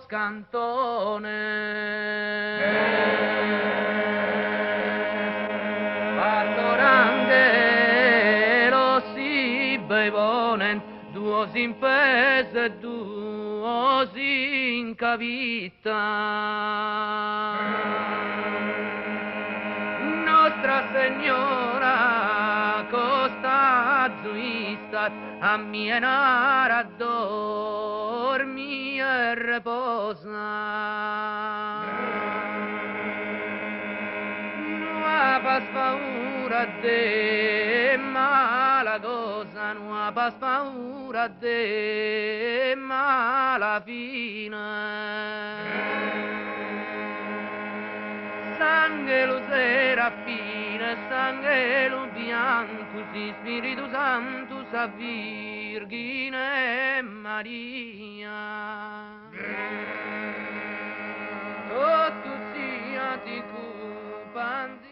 scantone. Pastorante lo si bevonen, duos in pese e duos in cavitta. Nostra Signora costa zuista a mienar a dormi e reposa. Non pas paura de mala cosa, non pas paura de mala fine. Angelo serafine, angelo bianco, si Spirito Santo, sa Virgine Maria. Tutto sia di cupanzia.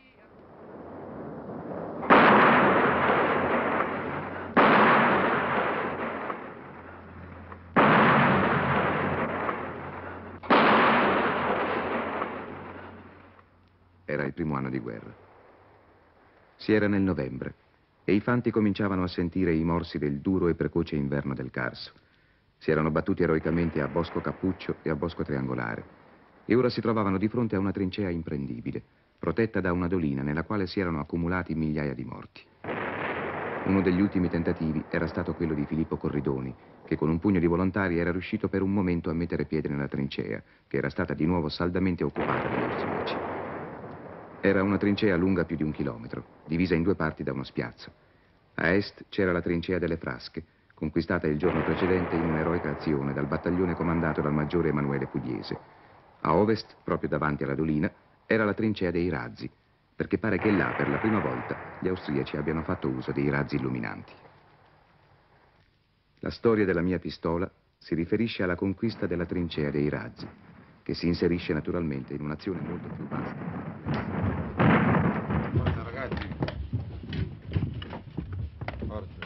Era il primo anno di guerra. Si era nel novembre e i fanti cominciavano a sentire i morsi del duro e precoce inverno del Carso. Si erano battuti eroicamente a Bosco Cappuccio e a Bosco Triangolare e ora si trovavano di fronte a una trincea imprendibile, protetta da una dolina nella quale si erano accumulati migliaia di morti. Uno degli ultimi tentativi era stato quello di Filippo Corridoni, che con un pugno di volontari era riuscito per un momento a mettere piede nella trincea, che era stata di nuovo saldamente occupata dagli austriaci. Era una trincea lunga più di 1 chilometro, divisa in 2 parti da uno spiazzo. A est c'era la trincea delle Frasche, conquistata il giorno precedente in un'eroica azione dal battaglione comandato dal maggiore Emanuele Pugliese. A ovest, proprio davanti alla dolina, era la trincea dei razzi, perché pare che là, per la prima volta, gli austriaci abbiano fatto uso dei razzi illuminanti. La storia della mia pistola si riferisce alla conquista della trincea dei razzi, che si inserisce naturalmente in un'azione molto più vasta. Forza, ragazzi. Forza.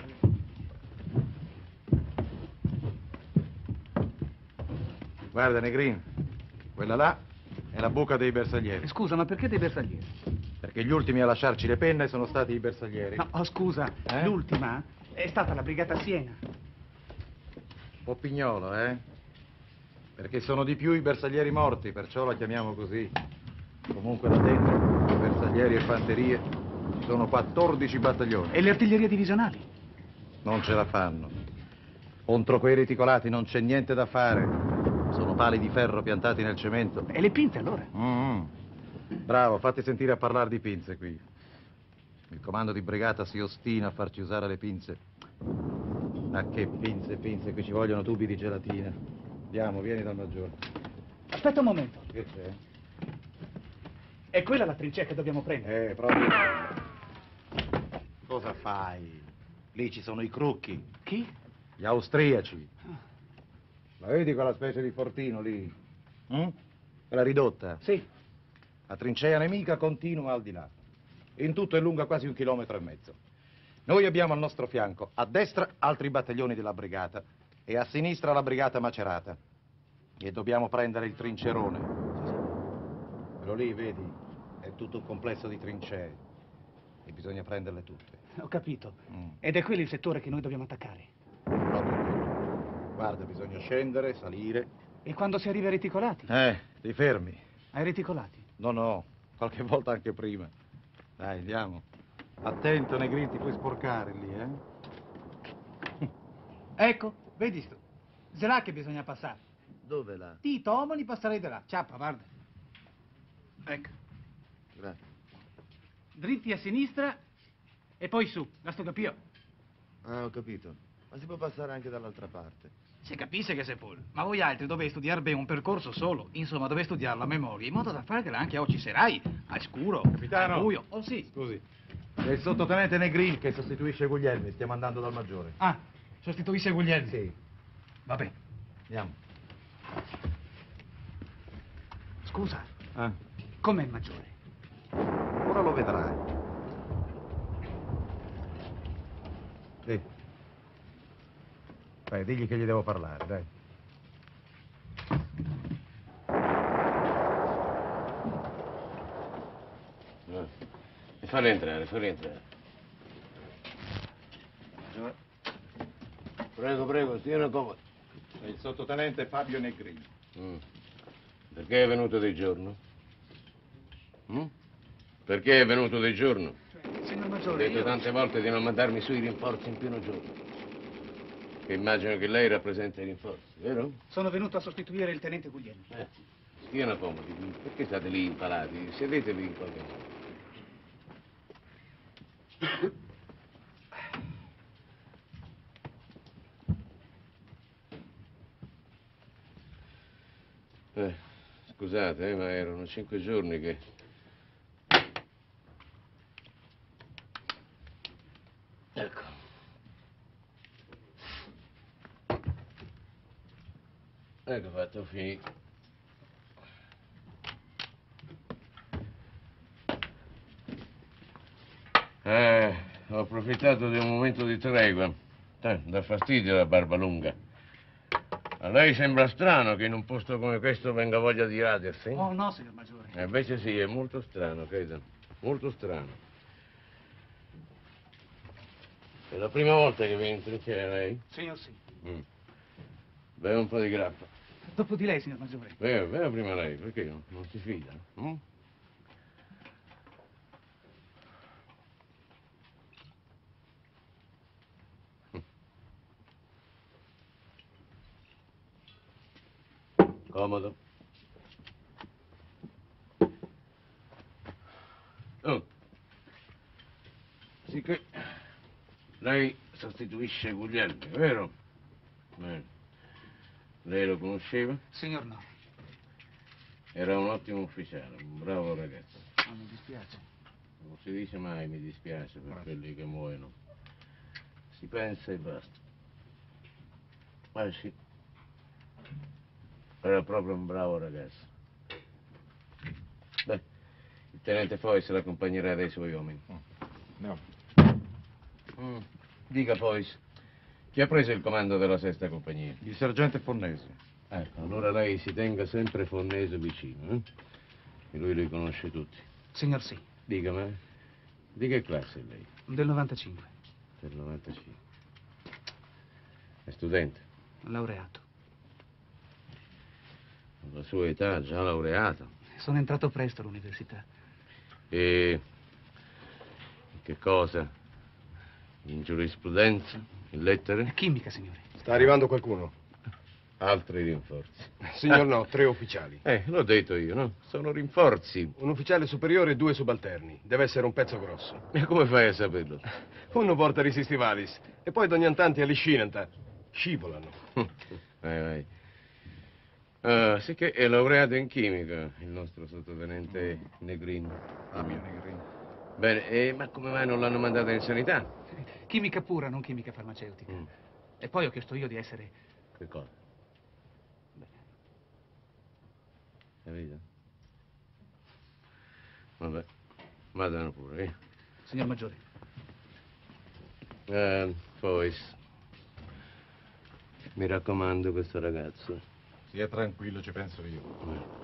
Guarda, Negrin, quella là è la buca dei bersaglieri. Scusa, ma perché dei bersaglieri? Perché gli ultimi a lasciarci le penne sono stati i bersaglieri. No, scusa, l'ultima è stata la brigata Siena. Un po' pignolo, eh? Perché sono di più i bersaglieri morti, perciò la chiamiamo così. Comunque là dentro, bersaglieri e fanterie, ci sono 14 battaglioni. E le artiglierie divisionali? Non ce la fanno. Contro quei reticolati non c'è niente da fare. Sono pali di ferro piantati nel cemento. E le pinze allora? Bravo, fatti sentire a parlare di pinze qui. Il comando di brigata si ostina a farci usare le pinze. Ma che pinze, qui ci vogliono tubi di gelatina. Andiamo, vieni dal maggiore. Aspetta un momento. Che c'è? È quella la trincea che dobbiamo prendere? Proprio. Cosa fai? Lì ci sono i crucchi. Chi? Gli austriaci. La vedi quella specie di fortino lì? Quella ridotta? Sì. La trincea nemica continua al di là. In tutto è lunga quasi 1,5 chilometri. Noi abbiamo al nostro fianco, a destra, altri battaglioni della brigata e a sinistra la brigata Macerata. E dobbiamo prendere il trincerone. Quello lì, vedi, è tutto un complesso di trincee e bisogna prenderle tutte. Ho capito. Ed è quello il settore che noi dobbiamo attaccare. Proprio quello. Guarda, bisogna scendere, salire. E quando si arriva ai reticolati? Ti fermi. Ai reticolati? No, qualche volta anche prima. Dai, andiamo. Attento, Negrin, ti puoi sporcare lì, Ecco, vedi sto. È là che bisogna passare. Dove là? Ti tomali, passerei da là. Ciappa, guarda. Ecco. Grazie. Dritti a sinistra e poi su. La sto capito? Ah, ho capito. Ma si può passare anche dall'altra parte. Si capisce che se può. Ma voi altri dovete studiare bene un percorso solo. Insomma, dovete studiare la memoria, in modo da fare che anche oggi sarai al scuro, Capitano. al buio. Oh sì. Scusi. È il sottotenente Negrin che sostituisce Guglielmi. Stiamo andando dal maggiore. Ah, sostituisce Guglielmi? Sì. Va bene. Andiamo. Scusa, com'è il maggiore? Ora lo vedrai. Sì. Vai, digli che gli devo parlare, dai. Falli entrare, falli entrare. Prego, prego, stiano comodo. È il sottotenente Fabio Negrini. Perché è venuto di giorno? Perché è venuto di giorno? Signor Ho Maggiore, detto tante volte di non mandarmi sui rinforzi in pieno giorno. Che immagino che lei rappresenta i rinforzi, vero? sono venuto a sostituire il tenente Guglielmi. Stiano comodi. Perché state lì impalati? Sedetevi in qualche modo. Scusate, ma erano 5 giorni che... Ecco. Ecco fatto, finito. Ho approfittato di un momento di tregua. Dà fastidio la barba lunga. A lei sembra strano che in un posto come questo venga voglia di radersi? Oh, no, signor Maggiore. Invece sì, è molto strano, credo. Molto strano. È la prima volta che viene in trincea lei? Signor sì. Beve un po' di grappa. Dopo di lei, signor Maggiore. Beve prima lei, perché non si fida? Comodo. Oh. Sì che lei sostituisce Guglielmi, vero? Bene. Lei lo conosceva? Signor no. Era un ottimo ufficiale, un bravo ragazzo. Non mi dispiace. Non si dice mai mi dispiace per quelli che muoiono. Si pensa e basta. Ma sì. Era proprio un bravo ragazzo. Beh, il tenente Fois l'accompagnerà dai suoi uomini. No. Dica Fois, chi ha preso il comando della sesta compagnia? Il sergente Fornesi. Ecco, allora lei si tenga sempre Fornese vicino, E lui li conosce tutti. Signor sì. Dica, ma di che classe è lei? Del 95. Del 95. È studente? Laureato. Alla sua età, già laureato. Sono entrato presto all'università. E che cosa? In giurisprudenza? In lettere? Chimica, signore. Sta arrivando qualcuno? Altri rinforzi. Signor no, 3 ufficiali. L'ho detto io, no? Sono rinforzi. Un ufficiale superiore e 2 subalterni. Deve essere un pezzo grosso. E come fai a saperlo? Uno porta risistivalis e poi d'ogni tanto alliscinanta. Scivolano. Vai. Sì che è laureato in chimica, il nostro sottotenente Negrini. Fabio Negrini. Bene, ma come mai non l'hanno mandato in sanità? Chimica pura, non chimica farmaceutica. E poi ho chiesto io di essere... Che cosa? Capito? Vabbè, vadano pure, via. Signor Maggiore. Poi, mi raccomando questo ragazzo. Stia tranquillo, ci penso io.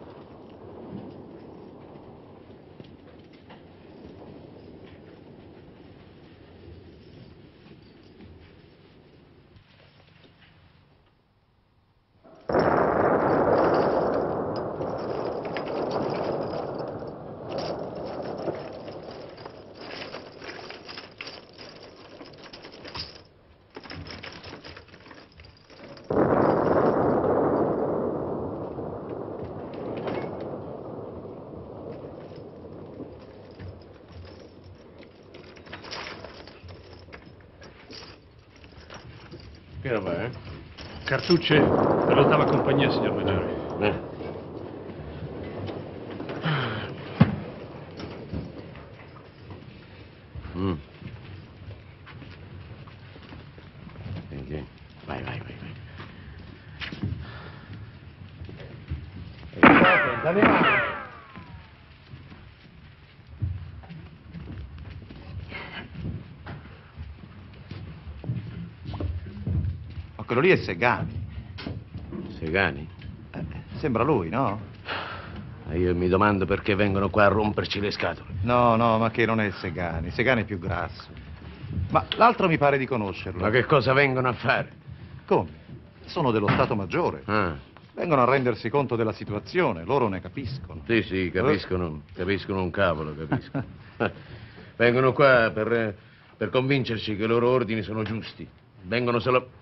Che roba, Cartucce per l'8ª compagnia, signor Maggiore. Senti, vai. Ma quello lì è Segani. Segani? Sembra lui, no? E io mi domando perché vengono qua a romperci le scatole. No, no, ma che non è Segani. Segani è più grasso. Ma l'altro mi pare di conoscerlo. Ma che cosa vengono a fare? Come? Sono dello Stato Maggiore. Ah, Vengono a rendersi conto della situazione, loro ne capiscono. sì, capiscono un cavolo, capiscono. Vengono qua per convincerci che i loro ordini sono giusti. Vengono solo...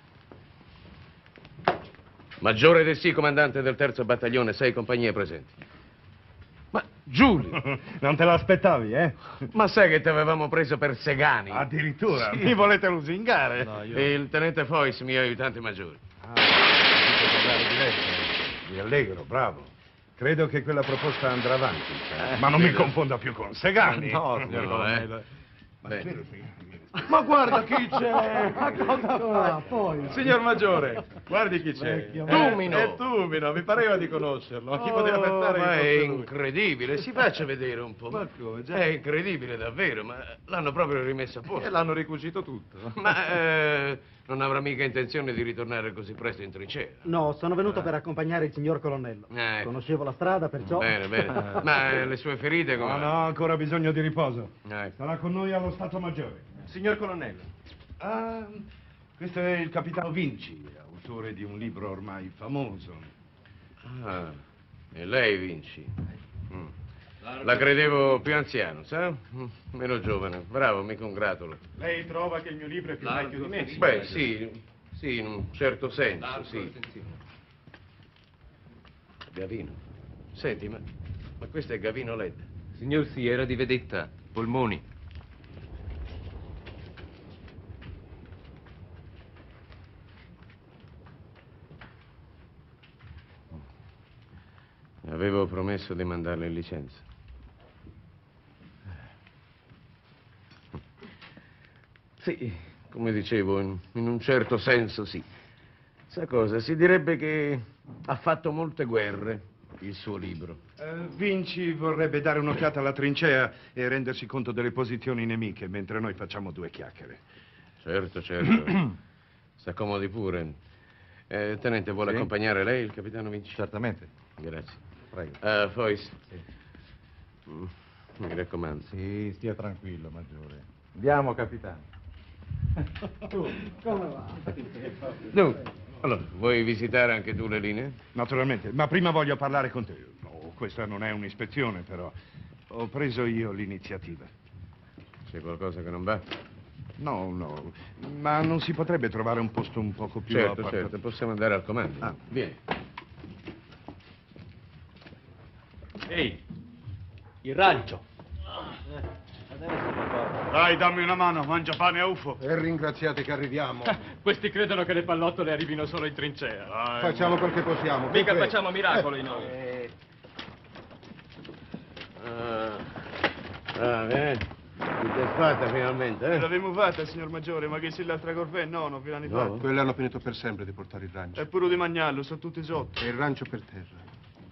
Maggiore del sì, comandante del terzo battaglione, 6 compagnie presenti. Ma, Giulio! Non te l'aspettavi, eh? Ma sai che ti avevamo preso per Segani? Addirittura? Sì. Mi volete lusingare? No, io... Il tenente Foyce, mio aiutante maggiore. parlare di lei. Mi allegro, bravo. Credo che quella proposta andrà avanti. Ma non mi confonda più con Segani. No, signor No, colonnello. Bene. Ma guarda chi c'è! Signor Maggiore, guardi chi c'è. Tumino. È Tumino, mi pareva di conoscerlo. Ma chi poteva pensare Ma che è fosse lui? incredibile, si faccia vedere un po'. Ma come, già? È incredibile davvero, ma l'hanno proprio rimesso a posto. E l'hanno ricucito tutto. Ma non avrà mica intenzione di ritornare così presto in trincea. No, sono venuto per accompagnare il signor colonnello. Ecco. Conoscevo la strada, perciò... Bene. Ma le sue ferite come... No, ha ancora bisogno di riposo. Ecco. Sarà con noi allo Stato Maggiore. Signor colonnello. Ah, questo è il capitano Vinci, autore di un libro ormai famoso. Ah, e lei Vinci. La credevo più anziano, sa? Meno giovane. Bravo, mi congratulo. Lei trova che il mio libro è più vecchio di me? Beh, sì, in un certo senso, sì. Gavino. Senti, ma questo è Gavino Ledda. Signor sì, era di vedetta, polmoni. Avevo promesso di mandarle in licenza. Sì, come dicevo, in un certo senso sì. Sa cosa? Si direbbe che ha fatto molte guerre, il suo libro. Vinci vorrebbe dare un'occhiata alla trincea e rendersi conto delle posizioni nemiche, mentre noi facciamo 2 chiacchiere. Certo. Si accomodi pure. Tenente, vuole Sì? accompagnare lei, il capitano Vinci? Certamente. Grazie. Prego. Foyce. Mi raccomando. Sì, stia tranquillo, maggiore. Andiamo, capitano. Come va? Dunque, allora, vuoi visitare anche tu le linee? Naturalmente, ma prima voglio parlare con te. Oh, questa non è un'ispezione, però. Ho preso io l'iniziativa. C'è qualcosa che non va? No, ma non si potrebbe trovare un posto un poco più Certo, possiamo andare al comando. Ah. Vieni. Ehi, il rancio. Dai, dammi una mano, mangia pane a UFO. E ringraziate che arriviamo. Questi credono che le pallottole arrivino solo in trincea. Facciamo quel che possiamo. Mica Dunque, facciamo miracoli noi. Bene. Ti sei fatta finalmente, eh? L'abbiamo fatta, signor Maggiore, ma che se l'altra corvée no, più anni fa. Quello hanno finito per sempre di portare il rancio. È pure di Magnallo, sono tutti sotto. E il rancio per terra.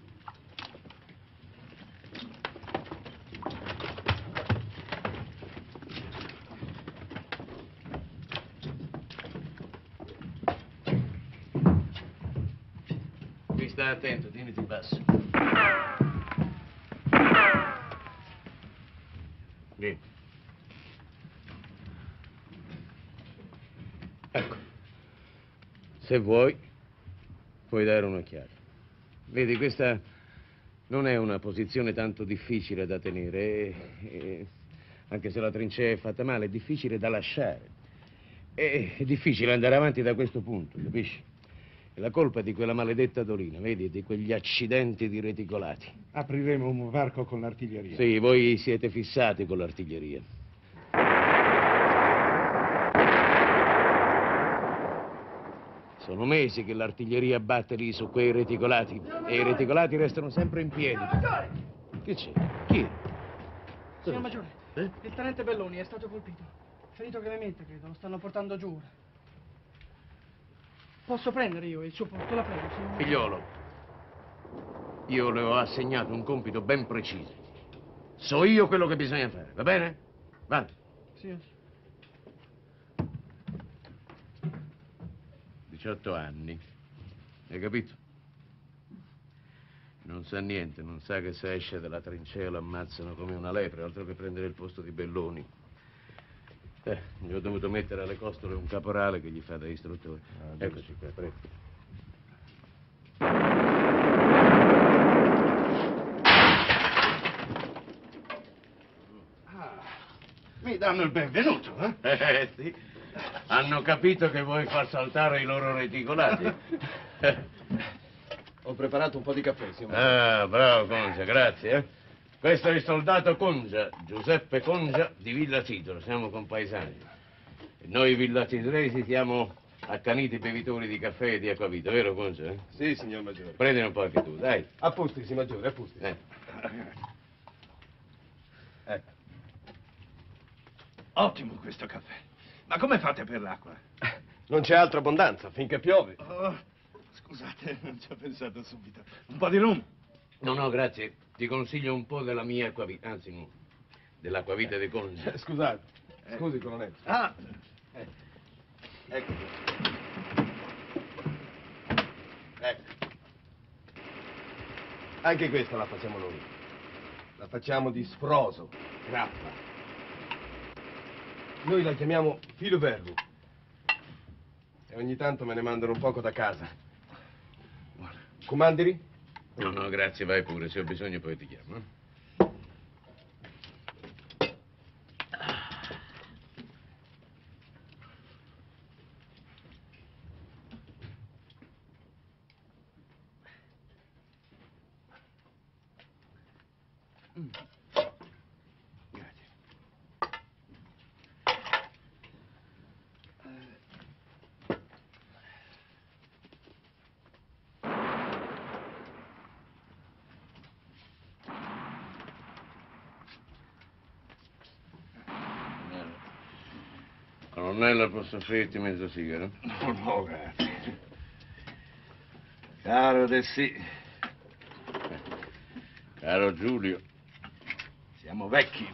Qui stai attento, tieniti basso. Vieni. Ecco. Se vuoi, puoi dare un'occhiata. Vedi, questa non è una posizione tanto difficile da tenere. Anche se la trincea è fatta male, è difficile da lasciare. È difficile andare avanti da questo punto, capisci? E la colpa è di quella maledetta Dolina, vedi, di quegli accidenti di reticolati. Apriremo un varco con l'artiglieria. Sì, voi siete fissati con l'artiglieria. Sono mesi che l'artiglieria batte lì su quei reticolati e i reticolati restano sempre in piedi. Che c'è? Chi è? Signor Maggiore, il tenente Belloni è stato colpito. Ferito gravemente, credo, lo stanno portando giù ora. Posso prendere io il suo posto, la prego, signor. Figliolo, io le ho assegnato un compito ben preciso. So io quello che bisogna fare, va bene? Va. Sì. 18 anni, hai capito? Non non sa niente, non sa che se esce dalla trincea lo ammazzano come una lepre, altro che prendere il posto di Belloni. Gli ho dovuto mettere alle costole un caporale che gli fa da istruttore. Eccoci qua, prego. Mi danno il benvenuto, eh? Sì. Hanno capito che vuoi far saltare i loro reticolati. Ho preparato un po' di caffè, signor. Ah, bravo Congia, grazie. Questo è il soldato Congia, Giuseppe Congia di Villa Titolo. Siamo compaesani. E noi villatidresi siamo accaniti bevitori di caffè e di acquavite, vero Congia? Sì, signor Maggiore. Prendine un po' anche tu, dai. Appustisi, Maggiore, appustisi. Ecco. Ottimo questo caffè. Ma come fate per l'acqua? Non c'è altra abbondanza, finché piove. Oh, scusate, non ci ho pensato subito. Un po' di rum? No, grazie. Ti consiglio un po' della mia acquavite, anzi no, dell'acquavite di Congia. Scusate, scusi, colonnello. Ah, ecco. Ecco. Anche questa la facciamo noi. La facciamo di sfroso, grappa. Noi la chiamiamo filo verbo. E ogni tanto me ne mandano un poco da casa. Comandiri? No, grazie, vai pure. Se ho bisogno poi ti chiamo. Colonnello, posso offrirti mezzo sigaro? No, grazie. Caro De sì. Caro Giulio. Siamo vecchi.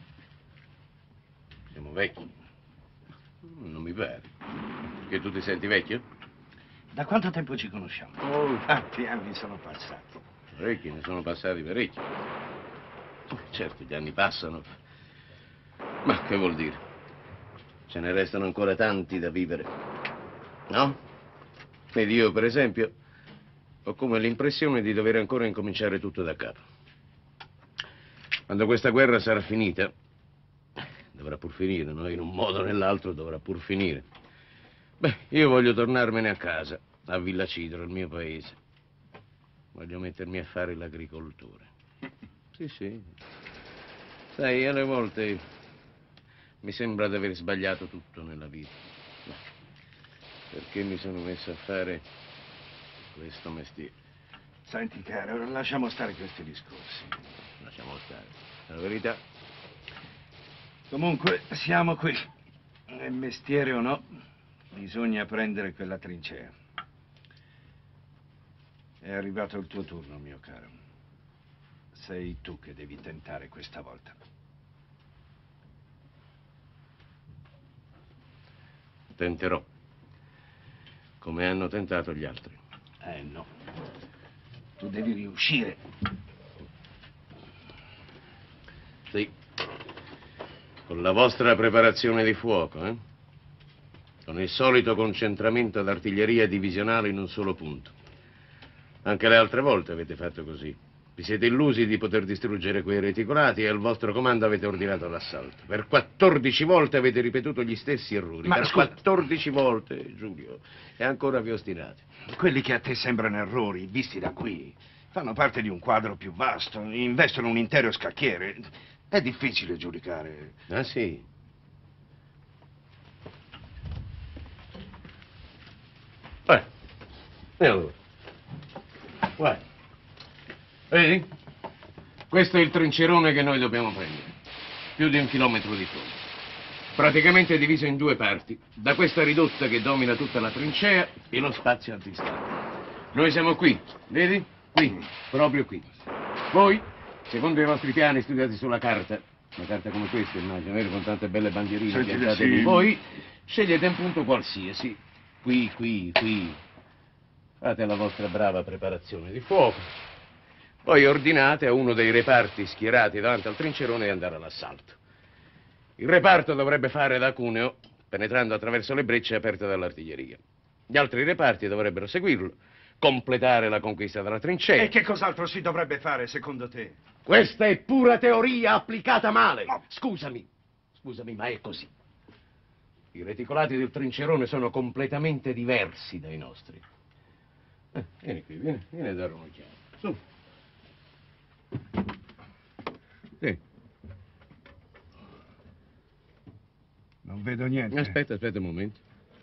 Siamo vecchi? Non mi pare. Perché tu ti senti vecchio? Da quanto tempo ci conosciamo? Oh, tanti anni sono passati. Parecchi, ne sono passati parecchi. Certo, gli anni passano. Ma che vuol dire? Ce ne restano ancora tanti da vivere. No? Vedi, io, per esempio, ho come l'impressione di dover ancora incominciare tutto da capo. Quando questa guerra sarà finita, dovrà pur finire, no? In un modo o nell'altro dovrà pur finire. Beh, io voglio tornarmene a casa, a Villa Cidro, il mio paese. Voglio mettermi a fare l'agricoltore. Sì. Sai, alle volte mi sembra di aver sbagliato tutto nella vita. Ma perché mi sono messo a fare questo mestiere? Senti, caro, lasciamo stare questi discorsi. Lasciamo stare. La verità. Comunque, siamo qui. Nel mestiere o no, bisogna prendere quella trincea. È arrivato il tuo turno, mio caro. Sei tu che devi tentare questa volta. Tenterò. Come hanno tentato gli altri. No. Tu devi riuscire. Sì. Con la vostra preparazione di fuoco, eh? Con il solito concentramento d'artiglieria divisionale in un solo punto. Anche le altre volte avete fatto così. Vi siete illusi di poter distruggere quei reticolati e al vostro comando avete ordinato l'assalto. Per 14 volte avete ripetuto gli stessi errori. Ma per scusa... 14 volte, Giulio. E ancora vi ostinate. Quelli che a te sembrano errori, visti da qui, fanno parte di un quadro più vasto, investono un intero scacchiere. È difficile giudicare. Ah, sì? Vai. E allora? Vai. Vedi? Questo è il trincerone che noi dobbiamo prendere. Più di 1 chilometro di fondo. Praticamente diviso in 2 parti. Da questa ridotta che domina tutta la trincea e lo spazio antistante. Noi siamo qui, vedi? Qui, proprio qui. Voi, secondo i vostri piani studiati sulla carta, una carta come questa, immagino, vero? Con tante belle bandierine piantate lì. Voi scegliete un punto qualsiasi. Qui. Fate la vostra brava preparazione di fuoco. Poi ordinate a uno dei reparti schierati davanti al trincerone di andare all'assalto. Il reparto dovrebbe fare da cuneo, penetrando attraverso le brecce aperte dall'artiglieria. Gli altri reparti dovrebbero seguirlo, completare la conquista della trincea. E che cos'altro si dovrebbe fare, secondo te? Questa è pura teoria applicata male. No. Scusami, ma è così. I reticolati del trincerone sono completamente diversi dai nostri. Vieni qui, vieni a dare un'occhiata. Su. Sì. Non vedo niente. Aspetta un momento.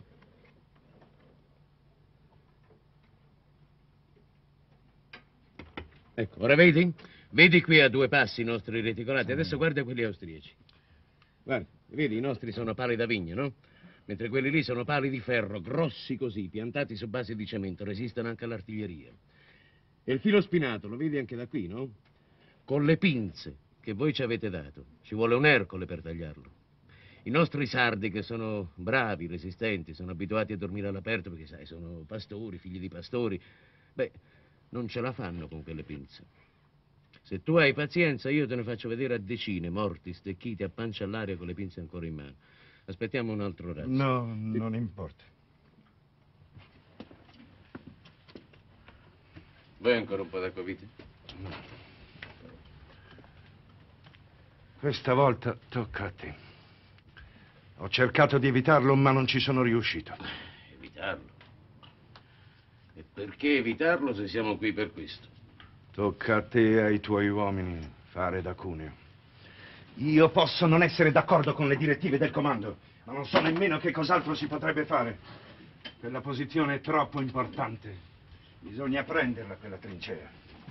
Ecco, ora vedi? Vedi qui a 2 passi i nostri reticolati. Adesso guarda quelli austriaci. Guarda, vedi, i nostri sono pali da vigna, no? Mentre quelli lì sono pali di ferro, grossi così, piantati su base di cemento, resistono anche all'artiglieria. E il filo spinato, lo vedi anche da qui, no? Con le pinze che voi ci avete dato. Ci vuole un Ercole per tagliarlo. I nostri sardi, che sono bravi, resistenti, sono abituati a dormire all'aperto perché, sai, sono pastori, figli di pastori, beh, non ce la fanno con quelle pinze. Se tu hai pazienza, io te ne faccio vedere a decine, morti, stecchiti a pancia all'aria con le pinze ancora in mano. Aspettiamo un altro razzo. No, non importa. Vuoi ancora un po' d'acquavite? No. Questa volta tocca a te. Ho cercato di evitarlo, ma non ci sono riuscito. Evitarlo? E perché evitarlo se siamo qui per questo? Tocca a te e ai tuoi uomini fare da cuneo. Io posso non essere d'accordo con le direttive del comando, ma non so nemmeno che cos'altro si potrebbe fare. Quella posizione è troppo importante. Bisogna prenderla, quella trincea.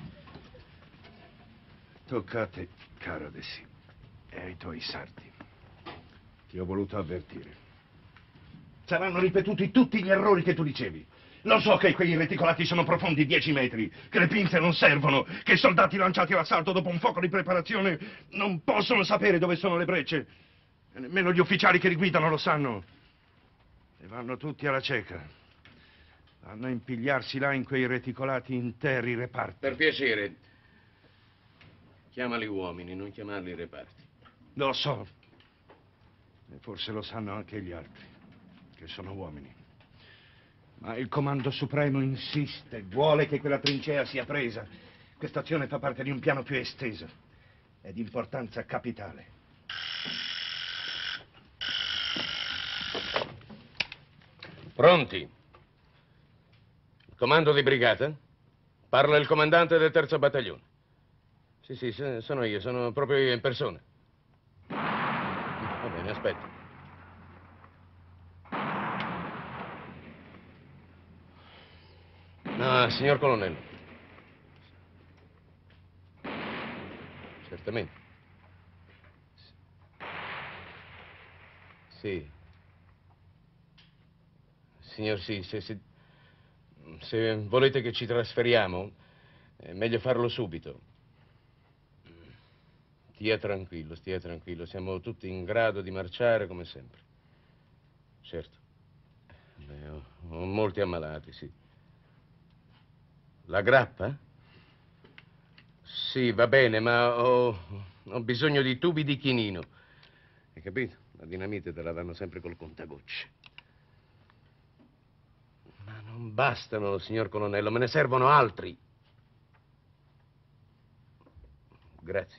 Tocca a te, caro Dessì, e ai tuoi sardi. Ti ho voluto avvertire. Saranno ripetuti tutti gli errori che tu dicevi. Lo so che quei reticolati sono profondi 10 metri, che le pinze non servono, che i soldati lanciati all'assalto dopo un fuoco di preparazione non possono sapere dove sono le brecce. E nemmeno gli ufficiali che li guidano lo sanno. E vanno tutti alla cieca. Vanno a impigliarsi là in quei reticolati interi reparti. Per piacere, chiamali uomini, non chiamarli reparti. Lo so. E forse lo sanno anche gli altri, che sono uomini. Ma il Comando Supremo insiste, vuole che quella trincea sia presa. Questa azione fa parte di un piano più esteso. È di importanza capitale. Pronti? Il comando di brigata? Parla il comandante del 3° battaglione. Sì, sono io, sono proprio io in persona. Va bene, aspetta. No, signor colonnello. Certamente. Sì. Signor, sì, se volete che ci trasferiamo, è meglio farlo subito. Stia tranquillo, siamo tutti in grado di marciare come sempre. Certo. Beh, ho molti ammalati, sì. La grappa? Sì, va bene, ma ho bisogno di tubi di chinino. Hai capito? La dinamite te la danno sempre col contagocce. Ma non bastano, signor colonnello, me ne servono altri. Grazie.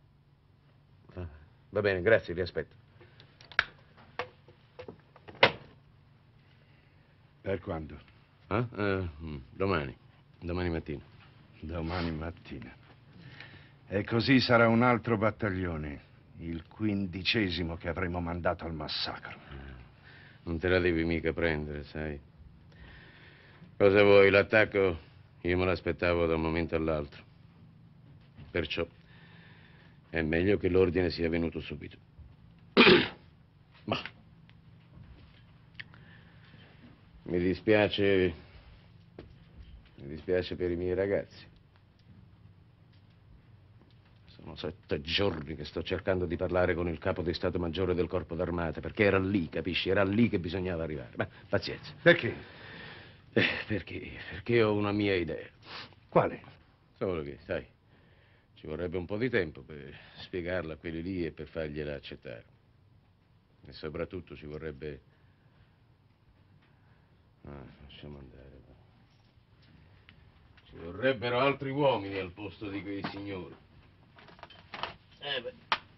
Va bene, grazie, vi aspetto. Per quando? Domani mattina. Domani mattina. E così sarà un altro battaglione, il 15° che avremo mandato al massacro. Non te la devi mica prendere, sai. Cosa vuoi? L'attacco io me l'aspettavo da un momento all'altro. Perciò è meglio che l'ordine sia venuto subito. Ma mi dispiace per i miei ragazzi. Sono 7 giorni che sto cercando di parlare con il capo di Stato Maggiore del Corpo d'Armata, perché era lì, capisci? Era lì che bisognava arrivare. Ma pazienza. Perché? Perché ho una mia idea. Quale? Solo che, sai, Ci vorrebbe un po' di tempo per spiegarla a quelli lì e per fargliela accettare. E soprattutto ci vorrebbe... lasciamo andare. Ci vorrebbero altri uomini al posto di quei signori. Beh.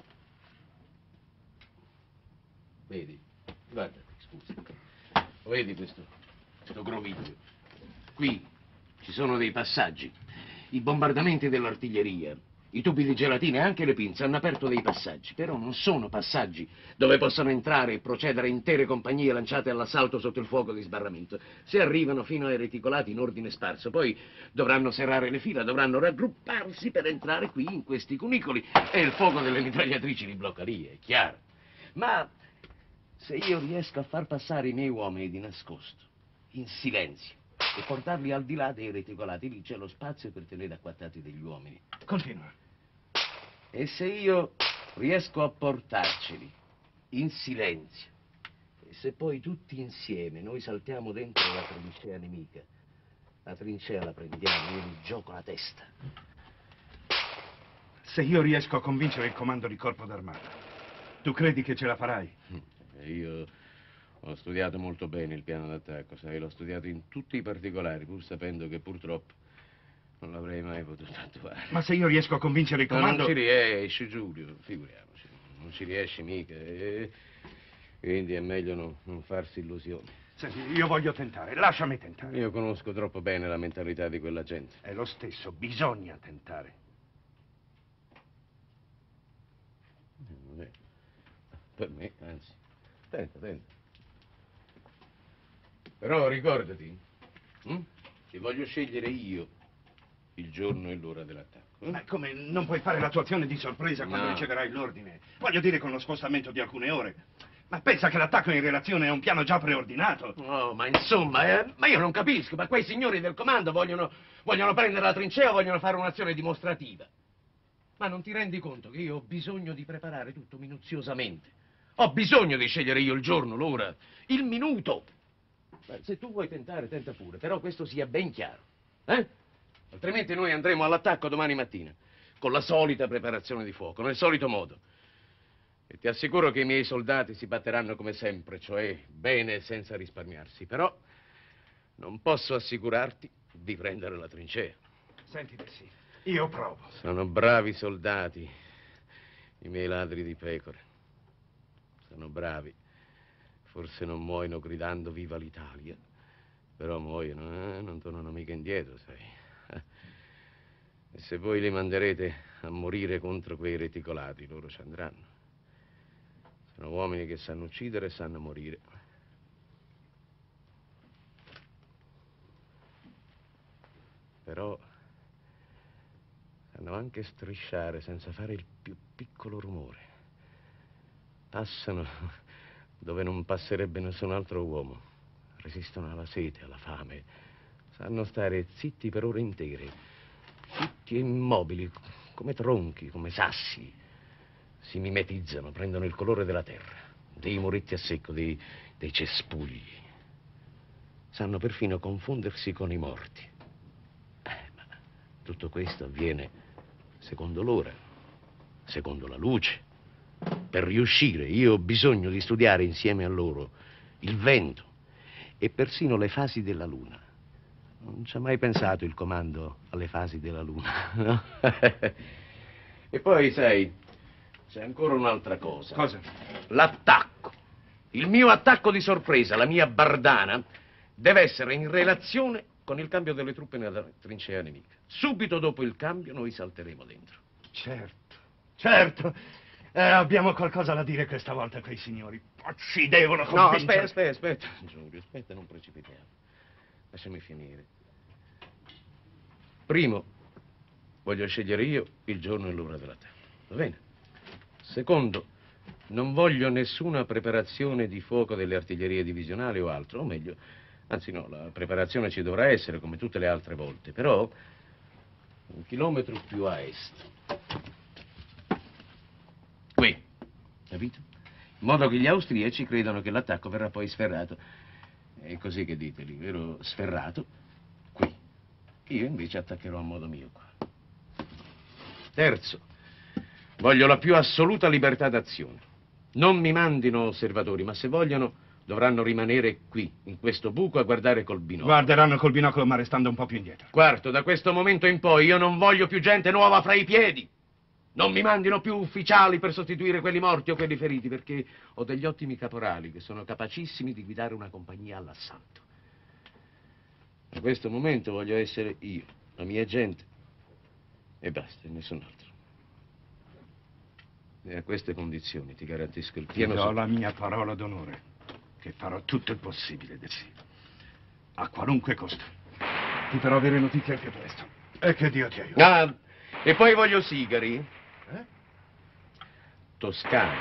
Vedi? Guarda, scusa. Vedi questo groviglio? Qui ci sono dei passaggi. I bombardamenti dell'artiglieria, i tubi di gelatina e anche le pinze hanno aperto dei passaggi, però non sono passaggi dove possano entrare e procedere intere compagnie lanciate all'assalto sotto il fuoco di sbarramento. Se arrivano fino ai reticolati in ordine sparso, poi dovranno serrare le fila, dovranno raggrupparsi per entrare qui in questi cunicoli e il fuoco delle mitragliatrici li blocca lì, è chiaro. Ma se io riesco a far passare i miei uomini di nascosto, in silenzio, e portarli al di là dei reticolati, lì c'è lo spazio per tenere acquattati degli uomini. Continua. E se io riesco a portarceli in silenzio, e se poi tutti insieme noi saltiamo dentro la trincea nemica, la trincea la prendiamo, io mi gioco la testa. Se io riesco a convincere il comando di corpo d'armata, tu credi che ce la farai? Io ho studiato molto bene il piano d'attacco, sai, l'ho studiato in tutti i particolari, pur sapendo che purtroppo non l'avrei mai potuto attuare. Ma se io riesco a convincere il comando... Non ci riesci, Giulio, figuriamoci, non ci riesci mica, quindi è meglio non farsi illusioni. Senti, io voglio tentare, lasciami tentare. Io conosco troppo bene la mentalità di quella gente. È lo stesso, bisogna tentare. Non è... Per me, anzi, tenta. Però ricordati, che voglio scegliere io il giorno e l'ora dell'attacco. Ma come, non puoi fare l'attuazione di sorpresa quando riceverai l'ordine? Voglio dire, con lo spostamento di alcune ore. Ma pensa che l'attacco in relazione a un piano già preordinato? Oh, ma insomma, ma io non capisco, ma quei signori del comando vogliono prendere la trincea o vogliono fare un'azione dimostrativa? Ma non ti rendi conto che io ho bisogno di preparare tutto minuziosamente? Ho bisogno di scegliere io il giorno, l'ora, il minuto. Se tu vuoi tentare, tenta pure, però questo sia ben chiaro, Altrimenti noi andremo all'attacco domani mattina, con la solita preparazione di fuoco, nel solito modo. E ti assicuro che i miei soldati si batteranno come sempre, cioè bene e senza risparmiarsi, però non posso assicurarti di prendere la trincea. Senti, Dessì, io provo. Sono bravi soldati, i miei ladri di pecore. Sono bravi. Forse non muoiono gridando viva l'Italia, però muoiono, non tornano mica indietro, sai. E se voi li manderete a morire contro quei reticolati, loro ci andranno. Sono uomini che sanno uccidere e sanno morire. Però sanno anche strisciare senza fare il più piccolo rumore. Passano dove non passerebbe nessun altro uomo. Resistono alla sete, alla fame. Sanno stare zitti per ore intere, zitti e immobili, come tronchi, come sassi. Si mimetizzano, prendono il colore della terra, dei muretti a secco, dei cespugli. Sanno perfino confondersi con i morti. Ma tutto questo avviene secondo l'ora, secondo la luce. Per riuscire io ho bisogno di studiare insieme a loro il vento e persino le fasi della luna. Non ci ha mai pensato il comando alle fasi della luna, no? E poi, sai, c'è ancora un'altra cosa. Cosa? L'attacco. Il mio attacco di sorpresa, la mia bardana, deve essere in relazione con il cambio delle truppe nella trincea nemica. Subito dopo il cambio noi salteremo dentro. Certo. Abbiamo qualcosa da dire questa volta a quei signori. Ci devono convincere. No, aspetta. Giulio, aspetta, non precipitiamo. Lasciami finire. Primo, voglio scegliere io il giorno e l'ora dell'attacco. Va bene? Secondo, non voglio nessuna preparazione di fuoco delle artiglierie divisionali o altro, o meglio, anzi no, la preparazione ci dovrà essere come tutte le altre volte, però 1 chilometro più a est. Qui, capito? In modo che gli austriaci credano che l'attacco verrà poi sferrato. È così che dite lì, vero? Sferrato, qui. Io invece attaccherò a modo mio qua. Terzo, voglio la più assoluta libertà d'azione. Non mi mandino osservatori, ma se vogliono dovranno rimanere qui, in questo buco, a guardare col binocolo. Guarderanno col binocolo, ma restando un po' più indietro. Quarto, da questo momento in poi io non voglio più gente nuova fra i piedi. Non mi mandino più ufficiali per sostituire quelli morti o quelli feriti, perché ho degli ottimi caporali che sono capacissimi di guidare una compagnia all'assalto. Da questo momento voglio essere io, la mia gente, e basta, e nessun altro. E a queste condizioni ti garantisco il Ti pieno... do la mia parola d'onore che farò tutto il possibile del sì. A qualunque costo. Ti farò avere notizie al più presto. E che Dio ti aiuti. Ah, e poi voglio sigari. Toscani.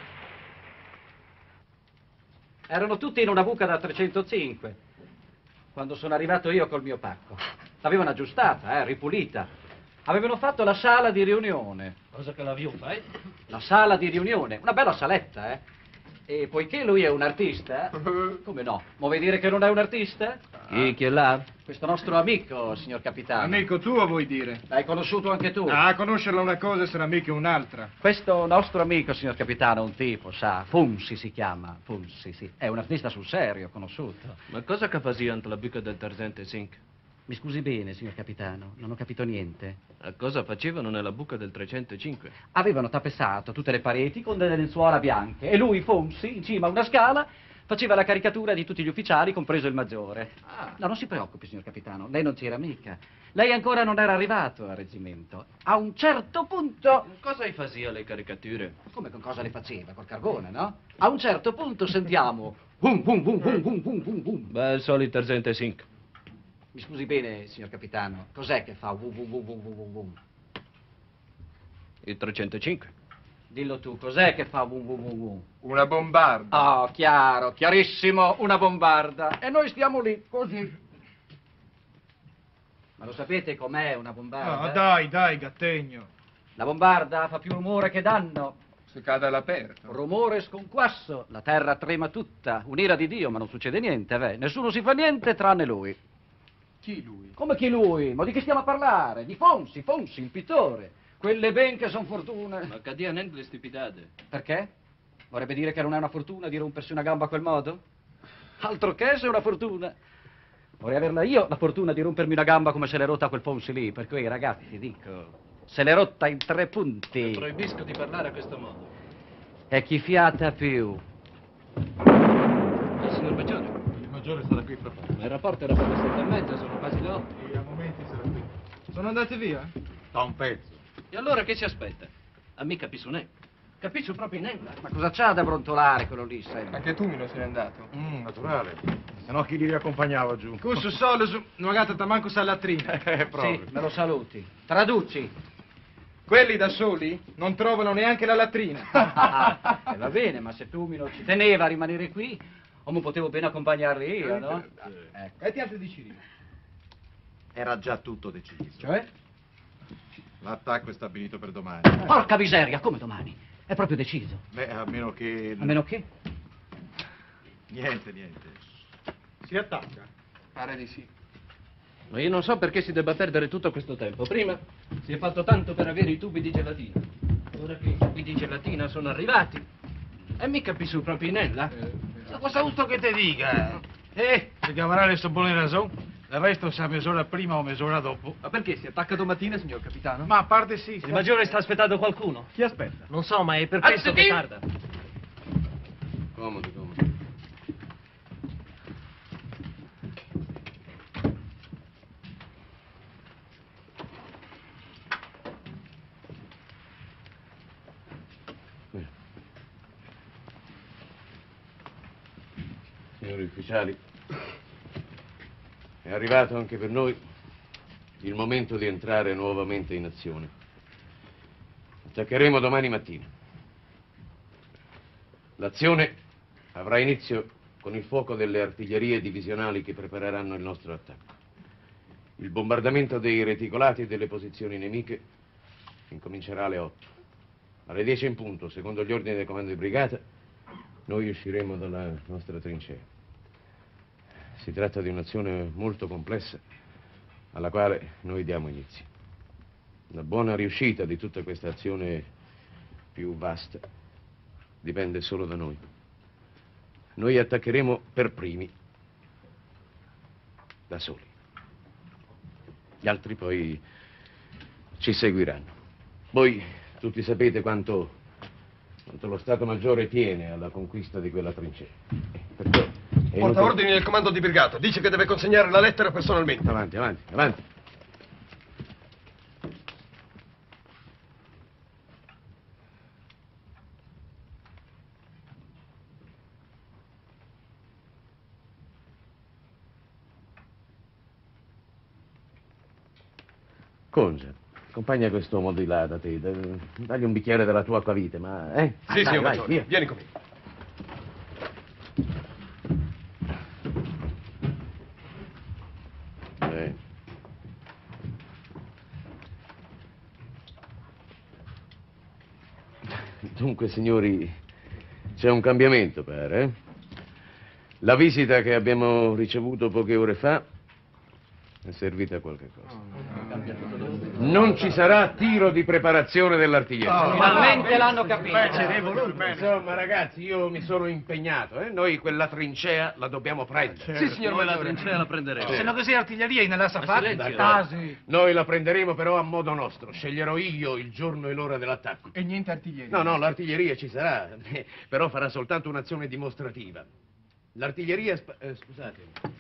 Erano tutti in una buca da 305. Quando sono arrivato io col mio pacco. L'avevano aggiustata, ripulita. Avevano fatto la sala di riunione. Cosa che la viuva, eh? La sala di riunione, una bella saletta, E poiché lui è un artista, come no? Vuoi dire che non è un artista? Chi è là? Questo nostro amico, signor capitano. Amico tuo, vuoi dire? L'hai conosciuto anche tu? Ah, conoscerla è una cosa, essere amico è un'altra. Questo nostro amico, signor capitano, è un tipo, sa, Funsi si chiama, Funsi, sì. È un artista sul serio, conosciuto. Ma cosa che faceva la buca del 305? Mi scusi bene, signor capitano, non ho capito niente. A cosa facevano nella buca del 305? Avevano tappesato tutte le pareti con delle lenzuola bianche e lui, Fonsi, in cima a una scala, faceva la caricatura di tutti gli ufficiali, compreso il maggiore. No, non si preoccupi, signor capitano, lei non c'era mica. Lei ancora non era arrivato al reggimento. A un certo punto... Cosa faceva le caricature? Come con cosa le faceva? Col carbone, no? A un certo punto sentiamo... Bum, bum, bum, bum, bum, bum, bum, bum. Beh, il solito 305. Mi scusi bene, signor capitano, cos'è che fa vum, vum, vum, vum, vum, vum? Il 305. Dillo tu, cos'è che fa vum, vum, vum, vum? Una bombarda. Oh, chiaro, chiarissimo, una bombarda. E noi stiamo lì, così. Ma lo sapete com'è una bombarda? Dai, Gattegno. La bombarda fa più rumore che danno. Se cade all'aperto. Rumore sconquasso, la terra trema tutta, un'ira di Dio, ma non succede niente, nessuno si fa niente tranne lui. Chi lui? Come chi lui? Ma di che stiamo a parlare? Di Fonsi, il pittore. Quelle ben che son fortune. Ma che dia neanche le stupidate. Perché? Vorrebbe dire che non è una fortuna di rompersi una gamba a quel modo? Altro che se è una fortuna. Vorrei averla io la fortuna di rompermi una gamba come se l'è rotta quel Fonsi lì. Per cui, ragazzi, dico, se l'è rotta in 3 punti. Proibisco di parlare a questo modo. E chi fiata più? Il signor Maggiore. Il maggiore sarà qui fra poco. Ma il rapporto era per le 7:30, sono quasi le 8. E a momenti sarà qui. Sono andati via? Da un pezzo. E allora che si aspetta? A me capisco ne. Capisco proprio in ella. Ma cosa c'ha da brontolare quello lì, sempre? Anche tu me lo sei andato. Naturale. Se no chi li riaccompagnava giù? Questo solo su... Non gatta manco sa latrina. Proprio. Sì, me lo saluti. Traduci. Quelli da soli non trovano neanche la latrina. Va bene, ma se Tumino ci teneva a rimanere qui, o mi potevo bene accompagnarli io, no? Ecco. E ti altri di Cirino? Era già tutto deciso. Cioè? L'attacco è stabilito per domani. Porca miseria, come domani? È proprio deciso. Beh, a meno che... A meno che? Niente. Si attacca. Pare di sì. Ma io non so perché si debba perdere tutto questo tempo. Prima si è fatto tanto per avere i tubi di gelatina. Ora che i tubi di gelatina sono arrivati, e mi capisco proprio in ella. Ma cosa gusto che te dica? Perché avrà le buone ragioni. Del resto sa mezz'ora prima o mezz'ora dopo. Ma perché si attacca domattina, signor capitano? Ma a parte sì. Il maggiore sta aspettando qualcuno. Chi aspetta? Non so, ma è per questo che tarda. Comodo. Signori ufficiali, è arrivato anche per noi il momento di entrare nuovamente in azione. Attaccheremo domani mattina. L'azione avrà inizio con il fuoco delle artiglierie divisionali che prepareranno il nostro attacco. Il bombardamento dei reticolati e delle posizioni nemiche incomincerà alle 8. Alle 10 in punto, secondo gli ordini del comando di brigata, noi usciremo dalla nostra trincea. Si tratta di un'azione molto complessa alla quale noi diamo inizio. La buona riuscita di tutta questa azione più vasta dipende solo da noi. Noi attaccheremo per primi, da soli. Gli altri poi ci seguiranno. Voi tutti sapete quanto lo Stato Maggiore tiene alla conquista di quella trincea. Perciò Porta ordini del comando di brigata. Dice che deve consegnare la lettera personalmente. Avanti, avanti, avanti. Congia, accompagna quest'uomo di là da te. Dagli un bicchiere della tua acquavite, ma... Sì, Vai, signor vai, Maggiore. via. Vieni con me. Dunque, signori, c'è un cambiamento, pare, eh? La visita che abbiamo ricevuto poche ore fa è servita a qualche cosa. Non ci sarà tiro di preparazione dell'artiglieria. Finalmente l'hanno capito. Insomma, ragazzi, io mi sono impegnato, eh? Noi quella trincea la dobbiamo prendere. Sì, signor Noi la Maggiore. trincea la prenderemo. Se no così artiglieria in all'assa fatta. Silenzio. Ah, sì. Noi la prenderemo però a modo nostro. Sceglierò io il giorno e l'ora dell'attacco. E niente artiglieria. No, no, l'artiglieria ci sarà, però farà soltanto un'azione dimostrativa. L'artiglieria... scusate.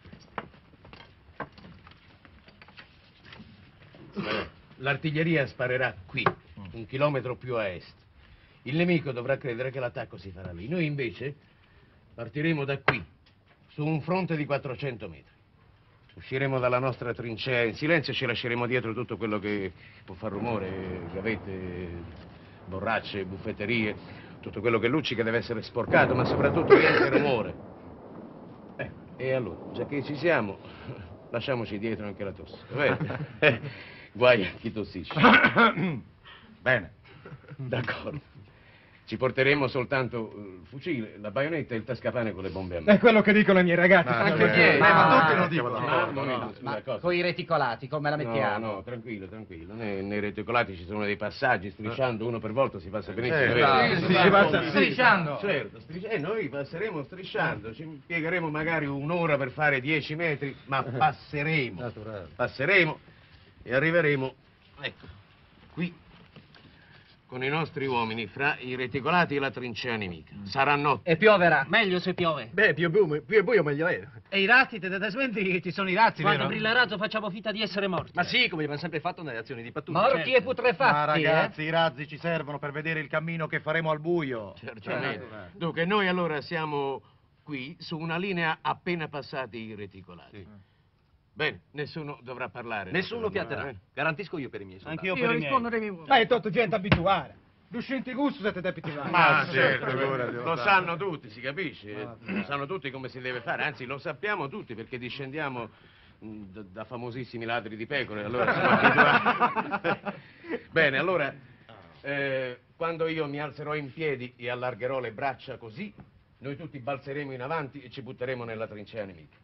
L'artiglieria sparerà qui, 1 chilometro più a est. Il nemico dovrà credere che l'attacco si farà lì. Noi invece partiremo da qui, su un fronte di 400 metri. Usciremo dalla nostra trincea in silenzio e ci lasceremo dietro tutto quello che può far rumore, gavette, borracce, buffetterie, tutto quello che luccica deve essere sporcato, ma soprattutto niente rumore. E allora, già che ci siamo, lasciamoci dietro anche la tosse. Guai a chi tossisce. Bene. D'accordo. Ci porteremo soltanto il fucile, la baionetta e il tascapane con le bombe a mano. È quello che dicono i miei ragazzi. Anche ieri. Ma tutti lo dicono. Ma con i reticolati, come la mettiamo? No, tranquillo, tranquillo. Nei reticolati ci sono dei passaggi, strisciando uno per volta si passa benissimo. Si passa strisciando. Certo, noi passeremo strisciando, ci impiegheremo magari un'ora per fare 10 metri, ma passeremo. Naturale. Passeremo e arriveremo, ecco, qui, con i nostri uomini, fra i reticolati e la trincea nemica. Sarà notte. E pioverà. Meglio se piove. Beh, più è buio meglio è. E i razzi, te da smetti, ci sono i razzi, Quando vero? brilla il razzo facciamo finta di essere morti. Ma sì, come abbiamo sempre fatto nelle azioni di pattuglia. Morti e putrefatti, Ma ragazzi, i razzi ci servono per vedere il cammino che faremo al buio. Certamente. Dunque, noi allora siamo qui, su una linea appena passati i reticolati. Bene, nessuno dovrà parlare. Nessuno pianterà. Garantisco io per i miei soldati. Anch'io per i miei. Ma è tutto gente abituare. Riuscenti gusto siete deputy. Ma certo, lo sanno tutti, si capisce? Lo sanno tutti come si deve fare, anzi lo sappiamo tutti perché discendiamo da famosissimi ladri di pecore, allora siamo abituati. Bene, allora, quando io mi alzerò in piedi e allargherò le braccia così, noi tutti balzeremo in avanti e ci butteremo nella trincea nemica.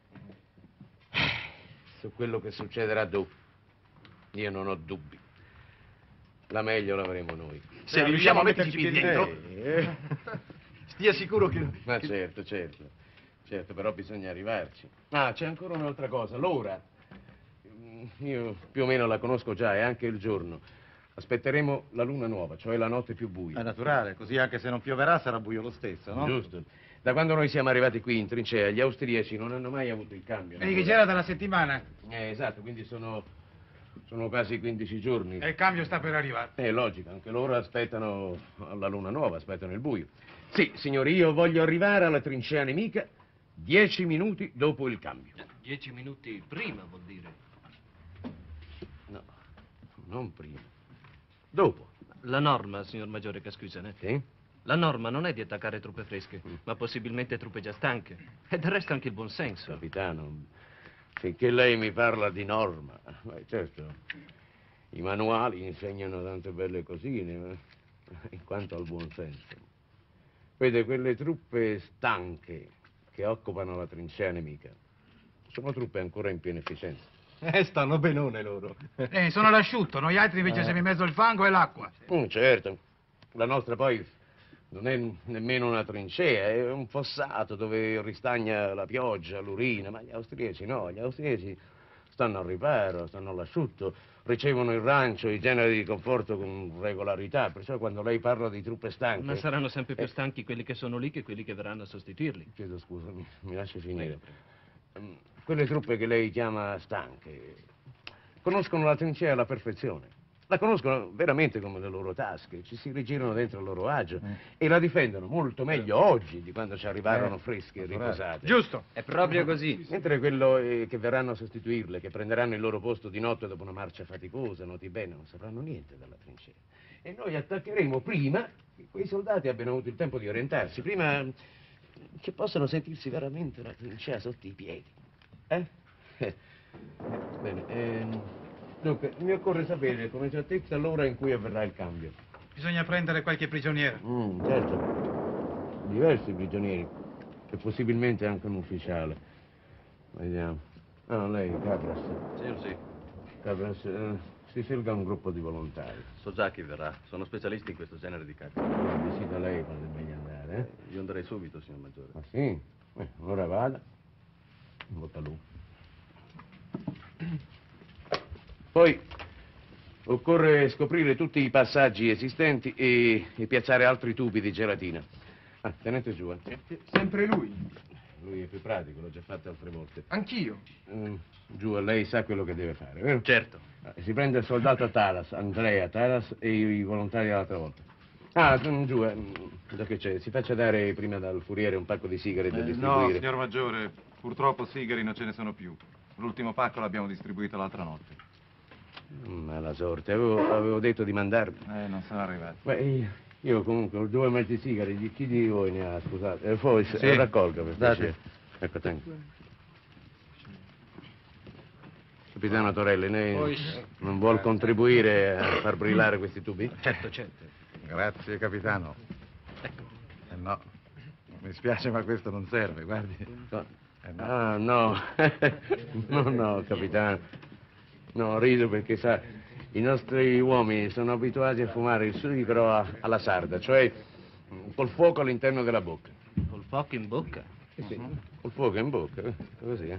Su quello che succederà dopo, io non ho dubbi. La meglio l'avremo noi. Se riusciamo a metterci piedi dentro. Stia sicuro che... Ma certo, certo. Certo, però bisogna arrivarci. Ah, c'è ancora un'altra cosa. L'ora. Io più o meno la conosco già, e anche il giorno. Aspetteremo la luna nuova, cioè la notte più buia. È naturale, così anche se non pioverà sarà buio lo stesso, no? Giusto. Da quando noi siamo arrivati qui in trincea, gli austriaci non hanno mai avuto il cambio. E che c'era dalla settimana? Esatto, quindi sono quasi 15 giorni. E il cambio sta per arrivare. È logico, anche loro aspettano la luna nuova, aspettano il buio. Sì, signori, io voglio arrivare alla trincea nemica 10 minuti dopo il cambio. 10 minuti prima, vuol dire. No, non prima. Dopo. La norma, signor Maggiore Cascusane. Sì? La norma non è di attaccare truppe fresche, ma possibilmente truppe già stanche. E del resto anche il buonsenso. Capitano, finché lei mi parla di norma, certo, i manuali insegnano tante belle cosine, ma in quanto al buonsenso. Vede, quelle truppe stanche che occupano la trincea nemica sono truppe ancora in piena efficienza. Stanno benone loro. Sono l'asciutto, noi altri invece siamo in mezzo al fango e l'acqua. Certo. La nostra poi non è nemmeno una trincea, è un fossato dove ristagna la pioggia, l'urina, ma gli austriaci no, gli austriaci stanno al riparo, stanno all'asciutto, ricevono il rancio, i generi di conforto con regolarità, perciò quando lei parla di truppe stanche... Ma saranno sempre più stanchi quelli che sono lì che quelli che verranno a sostituirli. Chiedo scusa, mi lasci finire. Quelle truppe che lei chiama stanche conoscono la trincea alla perfezione. La conoscono veramente come le loro tasche, ci si rigirano dentro il loro agio e la difendono molto meglio oggi di quando ci arrivarono fresche e riposate. Giusto. È proprio così. Mentre quello che verranno a sostituirle, che prenderanno il loro posto di notte dopo una marcia faticosa, noti bene, non sapranno niente dalla trincea. E noi attaccheremo prima che quei soldati abbiano avuto il tempo di orientarsi, prima che possano sentirsi veramente la trincea sotto i piedi. Bene, dunque, mi occorre sapere con esattezza l'ora in cui avverrà il cambio. Bisogna prendere qualche prigioniero. Certo, diversi prigionieri, e possibilmente anche un ufficiale. Vediamo. Ah, lei, Cabras. Sì. Cabras, si scelga un gruppo di volontari. So già chi verrà, sono specialisti in questo genere di cariche. Decida lei quando è meglio andare, Io andrei subito, signor Maggiore. Ah, sì? Allora vada. In bocca al lupo. Poi occorre scoprire tutti i passaggi esistenti e piazzare altri tubi di gelatina. Tenete giù. Sempre lui? Lui è più pratico, l'ho già fatto altre volte. Anch'io? Giù, lei sa quello che deve fare, vero? Certo. Si prende il soldato Talas, Andrea Talas e i volontari dell'altra volta. Giù, da che c'è? Si faccia dare prima dal furiere un pacco di sigari da distribuire. No, signor Maggiore, purtroppo sigari non ce ne sono più. L'ultimo pacco l'abbiamo distribuito l'altra notte. Mala sorte, avevo detto di mandarmi. Non sono arrivati. Beh, io comunque ho 2 mezzi sigari, di chi di voi ne ha, scusate? Poi Sì. Raccolga per piacere. Ecco, tengo. Capitano Torelli, lei non vuol contribuire a far brillare questi tubi? Certo. Grazie, capitano. No, mi spiace, ma questo non serve, guardi. No. No, capitano. No, rido perché, sa, i nostri uomini sono abituati a fumare il sughero alla sarda, cioè col fuoco all'interno della bocca. Col fuoco in bocca? Sì, col fuoco in bocca, così,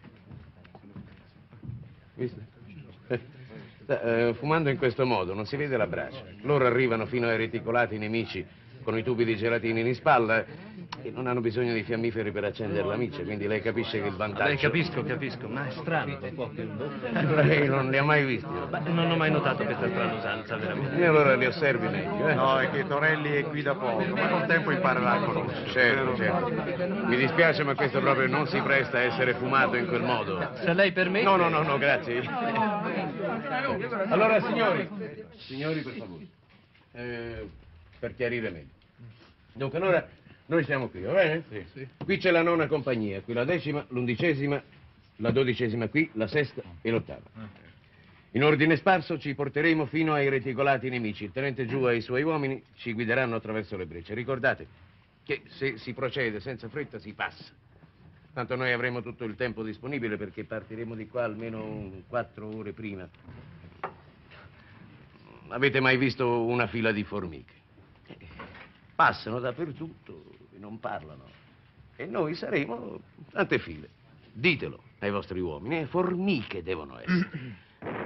Visto? Fumando in questo modo non si vede la brace. Loro arrivano fino ai reticolati nemici con i tubi di gelatina in spalla e non hanno bisogno di fiammiferi per accendere la miccia, quindi lei capisce che il vantaggio... Capisco, ma è strano, col fuoco in bocca. Lei non li ha mai visti? Non ho mai notato questa strana usanza, veramente. E allora li osservi meglio, No, è che Torelli è qui da poco, ma col tempo imparerà a conoscere. Certo. Mi dispiace, ma questo proprio non si presta a essere fumato in quel modo. Se lei permette... No, grazie. Allora, signori, per favore, per chiarire meglio. Dunque, allora, noi siamo qui, va bene? Sì. Qui c'è la 9ª compagnia, qui la 10ª, l'11ª, la 12ª qui, la 6ª e l'8ª. In ordine sparso ci porteremo fino ai reticolati nemici. Il tenente Giù e i suoi uomini ci guideranno attraverso le brecce. Ricordate che se si procede senza fretta si passa. Tanto noi avremo tutto il tempo disponibile perché partiremo di qua almeno 4 ore prima. Avete mai visto una fila di formiche? Passano dappertutto e non parlano. E noi saremo tante file. Ditelo ai vostri uomini, formiche devono essere.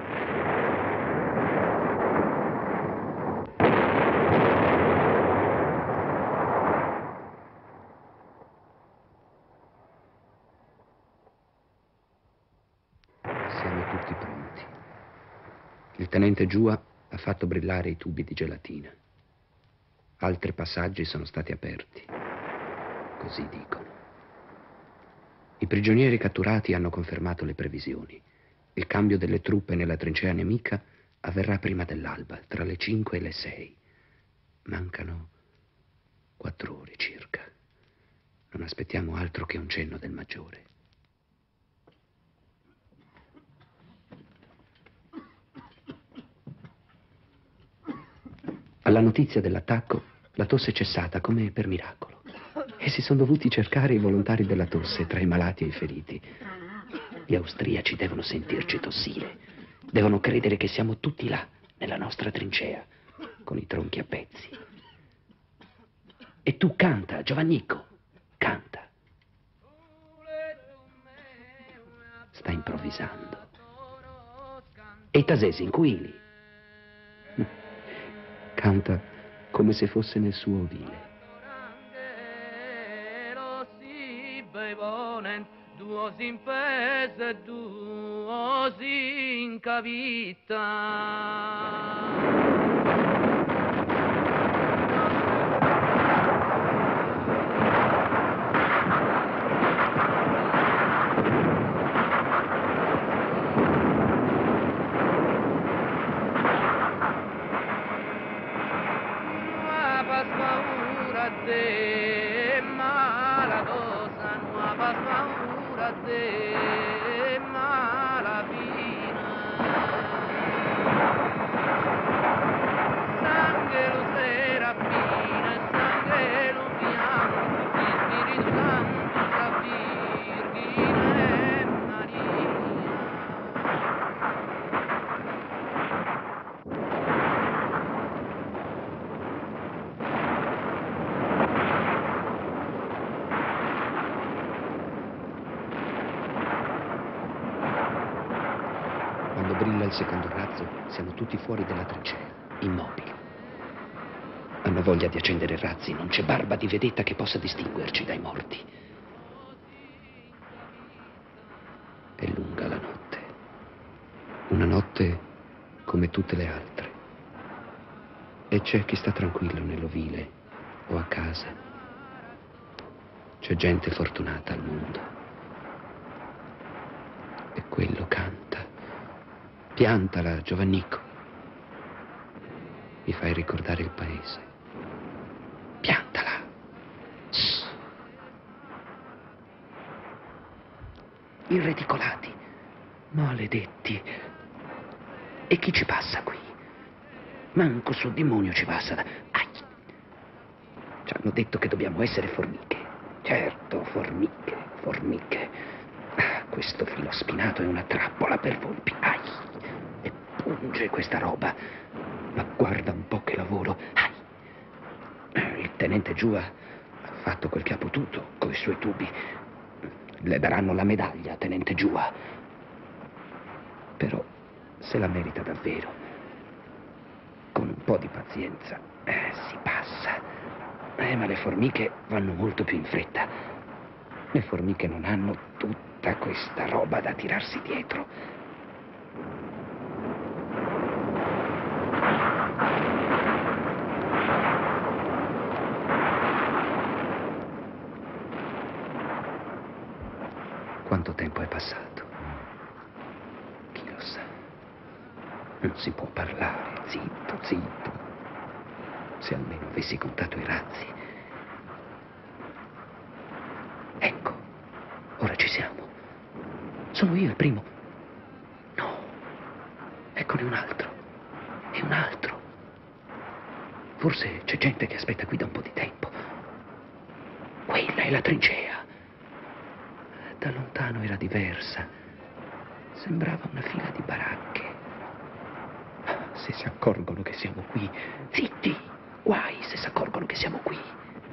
Siamo tutti pronti. Il tenente Giua ha fatto brillare i tubi di gelatina. Altri passaggi sono stati aperti. Così dicono. I prigionieri catturati hanno confermato le previsioni. Il cambio delle truppe nella trincea nemica avverrà prima dell'alba, tra le 5 e le 6. Mancano 4 ore circa. Non aspettiamo altro che un cenno del maggiore. Alla notizia dell'attacco, la tosse è cessata come per miracolo. E si sono dovuti cercare i volontari della tosse tra i malati e i feriti. Gli austriaci devono sentirci tossire. Devono credere che siamo tutti là, nella nostra trincea, con i tronchi a pezzi. E tu canta, Giovannico, canta. Sta improvvisando. E i tasesi inquili. Canta come se fosse nel suo ovile. Duos in pese, duos in cavità. Ma pas paura de mala cosa, no pas paura de mala fina. Sangue lo serafina, sangue lo bianco, di Spirito Santo, la Virgine Maria. Quando brilla il secondo razzo, siamo tutti fuori della trincea, immobili. Hanno voglia di accendere razzi, non c'è barba di vedetta che possa distinguerci dai morti. È lunga la notte. Una notte come tutte le altre. E c'è chi sta tranquillo nell'ovile o a casa. C'è gente fortunata al mondo. E quello canta. Piantala, Giovannico. Mi fai ricordare il paese. Piantala. Shh. I reticolati. Maledetti. E chi ci passa qui? Manco sul demonio ci passa da... Ai. Ci hanno detto che dobbiamo essere formiche. Certo, formiche, formiche. Ah, questo filo spinato è una trappola per volpi. Ai. E punge questa roba. Ma guarda un po' che lavoro. Ai. Il tenente Giua ha fatto quel che ha potuto coi suoi tubi. Le daranno la medaglia, tenente Giua. Però se la merita davvero. Con un po' di pazienza si passa. Ma le formiche vanno molto più in fretta. Le formiche non hanno tutta questa roba da tirarsi dietro. Quanto tempo è passato? Chi lo sa? Non si può parlare, zitto, zitto. Se almeno avessi contato i razzi. Ecco, ora ci siamo. Sono io il primo. No, eccone un altro. E un altro. Forse c'è gente che aspetta qui da un po' di tempo. Quella è la trincea. Da lontano era diversa. Sembrava una fila di baracche. Se si accorgono che siamo qui, zitti, guai se si accorgono che siamo qui.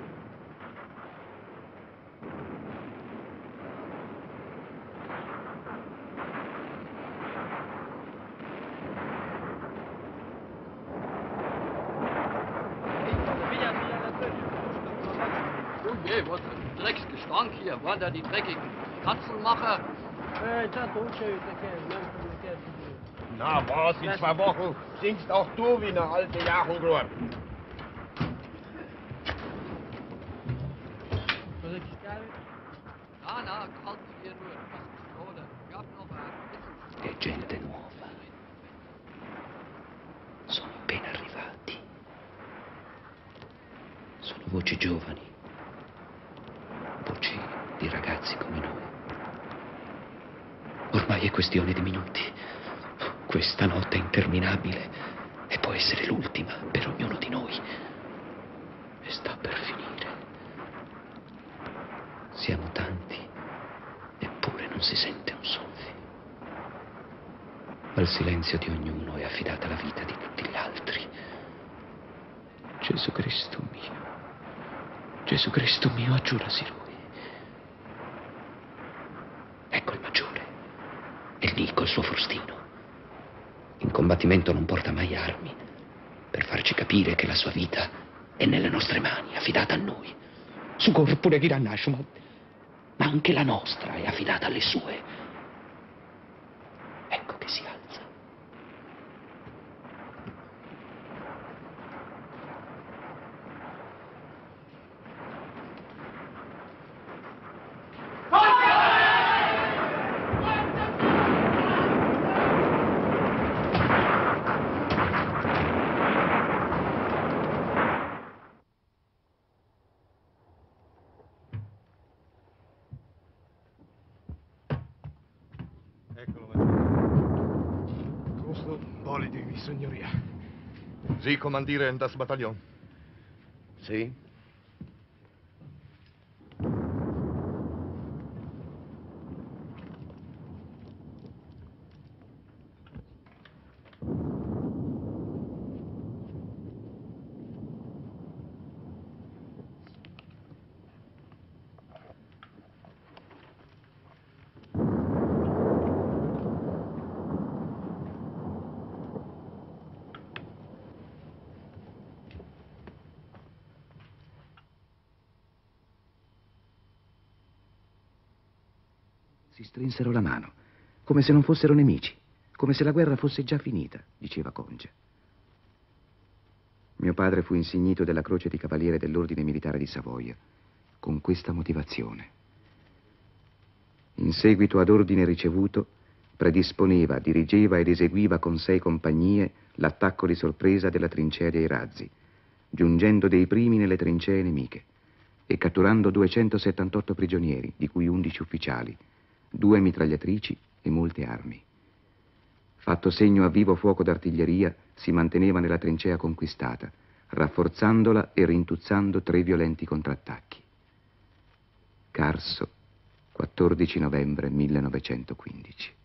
Oh je, was ein Drecksgestank hier. Waren da die dreckigen Katzenmacher? Intanto non c'è Na was, in 2 Wochen singst auch du wie eine alte Jachenglor. Na, kalt hier nur. Oder gab noch ein. È gente nuova. Sono appena arrivati. Sono voci giovani. Voci di ragazzi come noi. Ormai è questione di minuti. Questa notte è interminabile e può essere l'ultima per ognuno di noi. E sta per finire. Siamo tanti, eppure non si sente un soffio. Al silenzio di ognuno è affidata la vita di tutti gli altri. Gesù Cristo mio, aggiurasi lui. Ecco il maggiore. È lì col suo frustino. In combattimento non porta mai armi, per farci capire che la sua vita è nelle nostre mani, affidata a noi. Su pure Giranash, ma anche la nostra è affidata alle sue. Ecco che si alza. Signoria. Sie, Kommandieren das Bataillon. Sì? Si strinsero la mano, come se non fossero nemici, come se la guerra fosse già finita, diceva Conge. Mio padre fu insignito della croce di cavaliere dell'Ordine Militare di Savoia, con questa motivazione. In seguito ad ordine ricevuto, predisponeva, dirigeva ed eseguiva con 6 compagnie l'attacco di sorpresa della trincea dei Razzi, giungendo dei primi nelle trincee nemiche e catturando 278 prigionieri, di cui 11 ufficiali, 2 mitragliatrici e molte armi. Fatto segno a vivo fuoco d'artiglieria, si manteneva nella trincea conquistata, rafforzandola e rintuzzando 3 violenti contrattacchi. Carso, 14 novembre 1915.